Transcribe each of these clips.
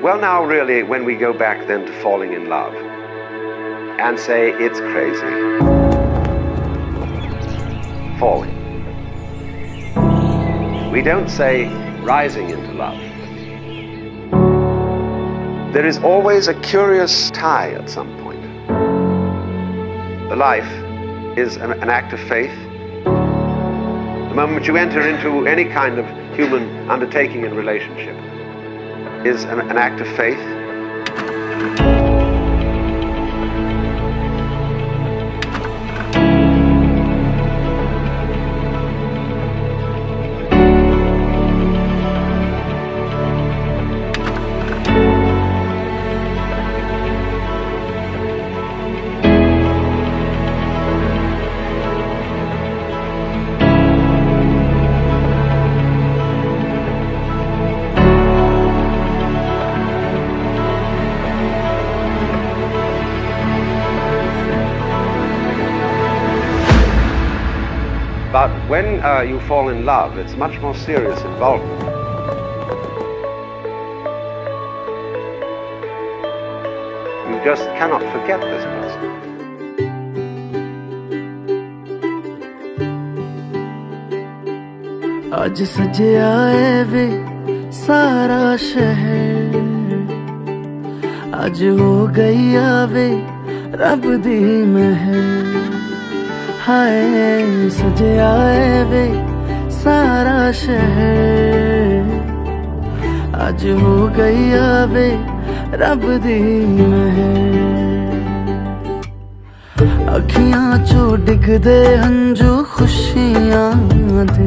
Well, now really, when we go back then to falling in love and say it's crazy. Falling. We don't say rising into love. There is always a curious tie at some point. The life is an act of faith. The moment you enter into any kind of human undertaking and relationship is an act of faith. But when you fall in love, it's much more serious involvement. You just cannot forget this person. आज सजया है वे सारा शहर, आज हो गई आवे रब दी महर। हाय सजया है वे सारा शहर, आज हो गई आवे रब दी महर। अखियां चो डिगदे हंजू खुशियां दे,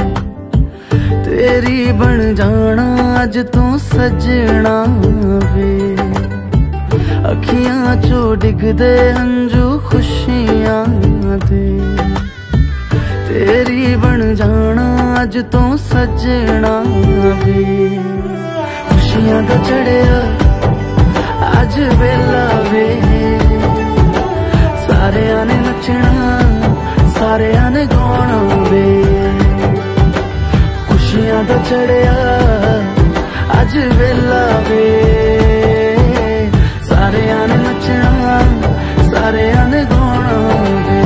तेरी बन जाना अज तू सजना वे। अखियां चो डिगदे हंजू खुशियां दे, तेरी बन जाना अज तू सजना वे। खुशियां दा चढ़िया अज वेला वे, सारेयां ने नचना सारेयां ने गाना वे। खुशियां दा चढ़िया अज वेला वे, सारेयां ने नचना सारेयां ने गाना वे।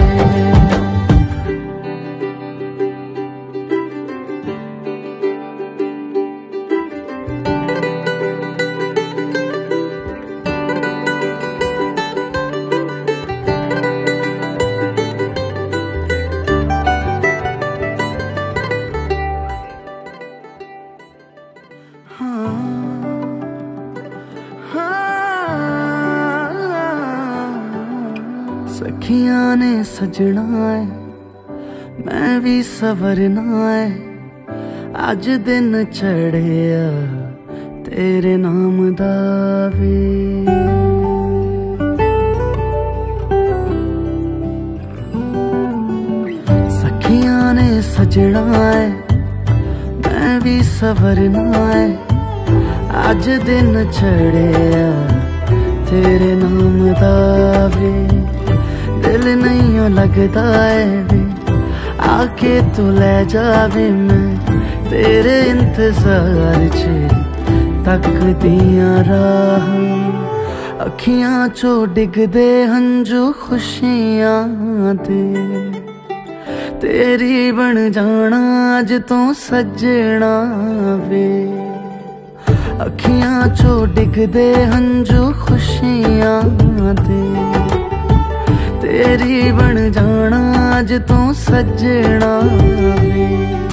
सखियां ने सजना है मैं भी सवरना है, अज दिन चढ़िया तेरे नाम दा वे। सखियां ने सजना है मैं भी सवरना है, अज दिन चढ़िया तेरे नाम दा वे। दिल नहीं लगता है वे, आके तू ले जावे मैं तेरे इंतजार च तकदियां राह। अखियां चो डिगदे हंजू खुशियां दे, तेरी बन जाना अज तू सजना वे। अखियां चो डिगदे हंजू खुशियां दे, तेरी बन जाना अज तू सजना वे।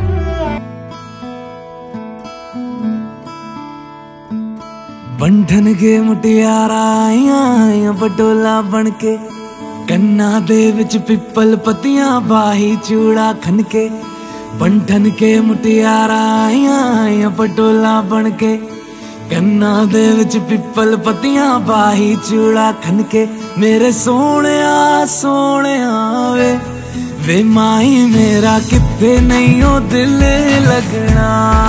बंधन के मुटियारा आइया बटोला बनके, कन्ना दे विच पिपल पतियां बाही चूड़ा खनके। बंधन के मुटियारा आइया बटोला बनके, कन्ना दे विच पिपल पतियां बाही चूड़ा खनके। मेरे सोहणिया सोहणिया वे, वे माई मेरा किते नहीं ओ दिल लगना।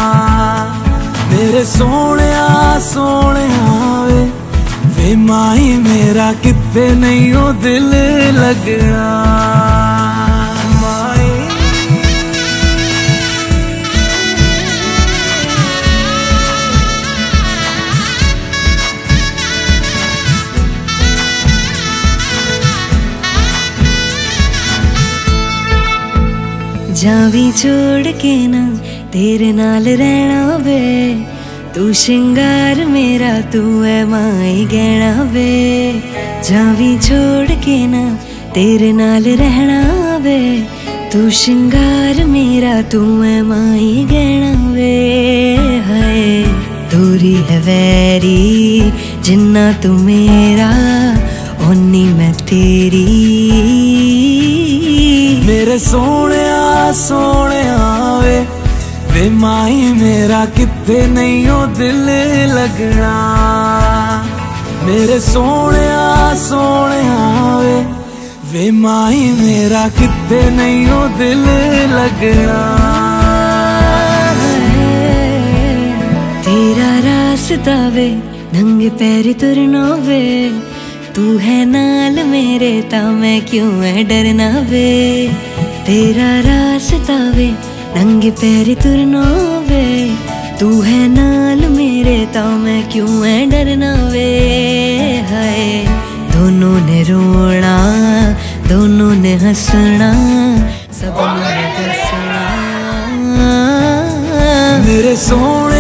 मेरे सोहणिया सोहणिया वे, वे माई मेरा किते नहीं ओ दिल लगना। जावी छोड़ के ना तेरे नाल रहना वे, तू शिंगार मेरा तू है माई गहना वे। जावी छोड़ के ना तेरे नाल रहना वे, तू शिंगार मेरा तू है माई गहना वे। हाय दूरी है वैरी जिन्ना तू मेरा ओनी मैं तेरी। मेरे सोने वे वे माई मेरा किते नहीं हो दिल लगना। मेरे सोने वे माई मेरा किते नहीं हो दिल लगना। तेरा रास्ता वे नंगे पैर तुरना वे, तू है नाल मेरे ता मैं क्यों है डरना वे। तेरा रास्ता वे नंगे पैर तुरना वे, तू है नाल मेरे ता मैं क्यों है डरना वे। हाय दोनों ने रोना दोनों ने हंसना सब ने दसना। मेरे सोने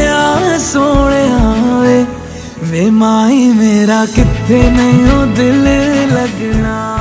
वे माई मेरा किथे नहीं हो दिल लगना।